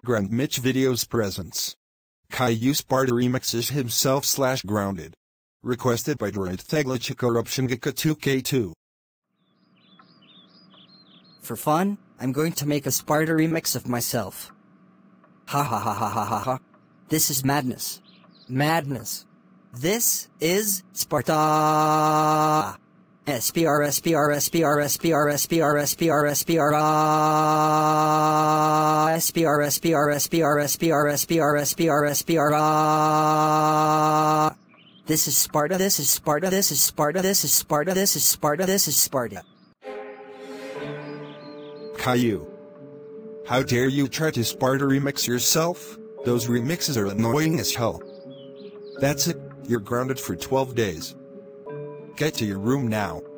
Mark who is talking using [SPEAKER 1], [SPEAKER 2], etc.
[SPEAKER 1] Grand Mitch Videos presents Caillou Sparta remixes himself/grounded. Requested by Droid Theglitch Corruption Gika 2K2.
[SPEAKER 2] For fun, I'm going to make a Sparta remix of myself. Ha ha ha ha ha ha ha. This is madness. Madness. This is Sparta. SPR SPR SPR SPR SPR SPR SPR SPR SPR SPR SPR SPR SPR SPR. This is Sparta. This is Sparta. This is Sparta. This is Sparta. This is Sparta. This is Sparta.
[SPEAKER 1] Caillou, how dare you try to Sparta remix yourself? Those remixes are annoying as hell. That's it, you're grounded for 12 days. Get to your room now.